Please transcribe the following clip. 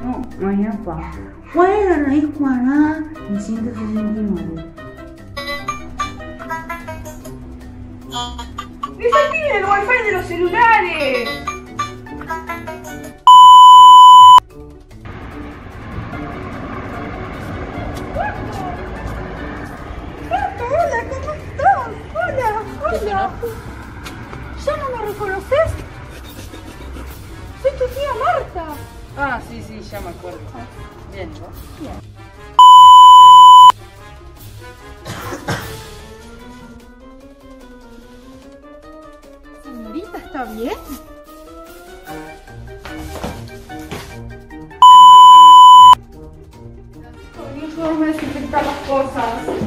No, mañana pa. ¿Cuál es la raíz cuadrada de 169? ¡Desactiven el wifi de los celulares! Hola, ¿cómo estás? Hola, hola. ¿Ya no me reconoces? Soy tu tía Marta. Ah, sí, ya me acuerdo. Bien, ¿no? Bien. Señorita, ¿está bien? Ayúdame a desinfectar las cosas.